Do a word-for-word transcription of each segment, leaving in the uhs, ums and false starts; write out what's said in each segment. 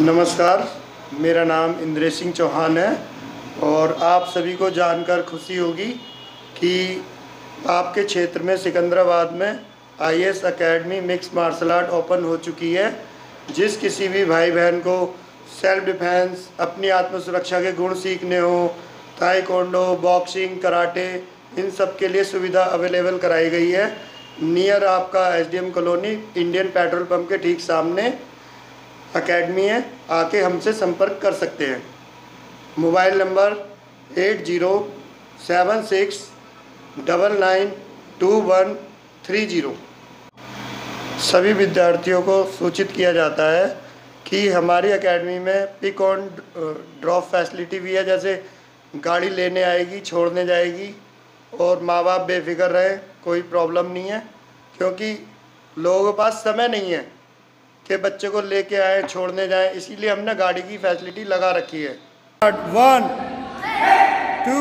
नमस्कार, मेरा नाम इंद्रेश सिंह चौहान है और आप सभी को जानकर खुशी होगी कि आपके क्षेत्र में सिकंदराबाद में I A S academy mix martial art open हो चुकी है। जिस किसी भी भाई बहन को सेल्फ डिफेंस, अपनी आत्मसुरक्षा के गुण सीखने हो, ताइक्वांडो, बॉक्सिंग, कराटे, इन सब के लिए सुविधा अवेलेबल कराई गई है। नियर आपका S D M colony Indian petrol pump के ठीक सामने एकेडमी है, आके हमसे संपर्क कर सकते हैं। Mobile number eight zero seven six double nine two one three zero. सभी विद्यार्थियों को सूचित किया जाता है कि हमारी एकेडमी में पिक ऑन ड्रॉप फैसिलिटी भी है, जैसे गाड़ी लेने आएगी, छोड़ने जाएगी और माँ बाप बेफिक्र रहें, कोई प्रॉब्लम नहीं है, क्योंकि लोगों के पास समय नहीं है कि बच्चे को लेके आए, छोड़ने जाएं, इसीलिए हमने गाड़ी की फैसिलिटी लगा रखी है। One two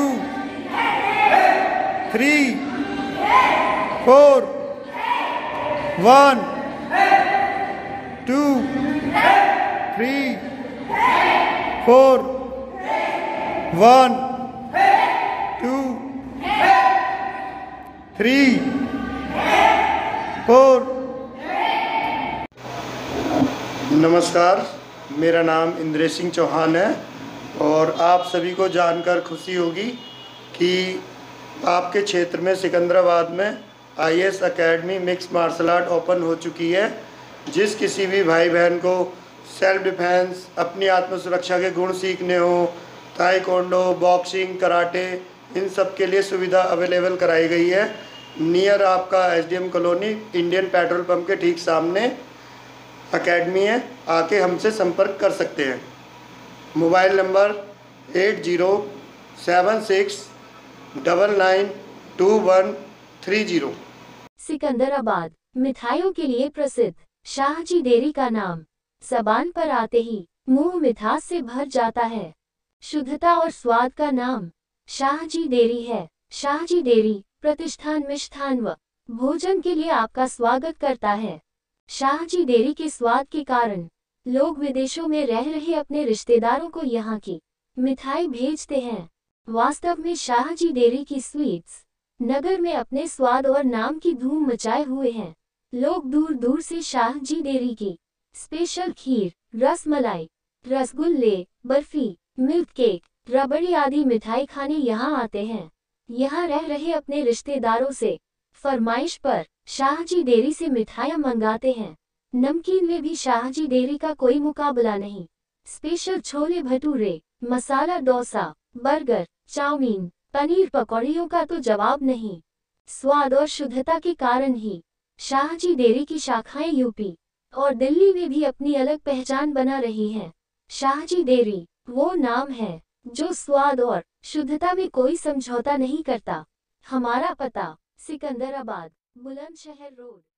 three four one two three four one two three four. नमस्कार, मेरा नाम इंद्रेश सिंह चौहान है और आप सभी को जानकर खुशी होगी कि आपके क्षेत्र में सिकंदराबाद में I A S academy mix martial art open हो चुकी है। जिस किसी भी भाई बहन को सेल्फ डिफेंस, अपनी आत्मसुरक्षा के गुण सीखने हो, ताइक्वांडो, बॉक्सिंग, कराटे, इन सब के लिए सुविधा अवेलेबल कराई गई है। नियर आपका S D M colony Indian petrol pump के ठीक सामने एकेडमी है, आके हमसे संपर्क कर सकते हैं। Mobile number eight zero seven six double nine two one three zero. Secunderabad मिठाइयों के लिए प्रसिद्ध शाहजी डेयरी का नाम ज़बान पर आते ही मुंह मिठास से भर जाता है। शुद्धता और स्वाद का नाम शाहजी डेयरी है। शाहजी डेयरी प्रतिष्ठान मिष्ठान व भोजन के लिए आपका स्वागत करता है। शाहजी डेयरी के स्वाद के कारण लोग विदेशों में रह रहे अपने रिश्तेदारों को यहाँ की मिठाई भेजते हैं। वास्तव में शाहजी डेयरी की स्वीट्स नगर में अपने स्वाद और नाम की धूम मचाए हुए हैं। लोग दूर दूर से शाहजी डेयरी की स्पेशल खीर, रसमलाई, रसगुल्ले, बर्फी, मिल्क केक, रबड़ी आदि मिठाई खाने यहाँ आते हैं। यहाँ रह रहे अपने रिश्तेदारों से फरमाइश पर शाहजी डेयरी से मिठाइयाँ मंगाते हैं। नमकीन में भी शाहजी डेयरी का कोई मुकाबला नहीं। Special chole bhature, masala dosa, burger, chowmein, paneer पकौड़ियों का तो जवाब नहीं। स्वाद और शुद्धता के कारण ही शाहजी डेयरी की शाखाएं यूपी और दिल्ली में भी अपनी अलग पहचान बना रही हैं। शाहजी डेयरी वो नाम है जो स्वाद और शुद्धता में कोई समझौता नहीं करता। हमारा पता सिकंदराबाद, बुलंदशहर रोड।